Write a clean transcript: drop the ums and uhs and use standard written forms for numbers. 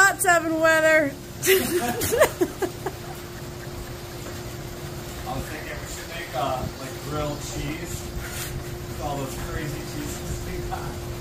hot tub weather. I was thinking we should make like grilled cheese with all those crazy cheeses we got.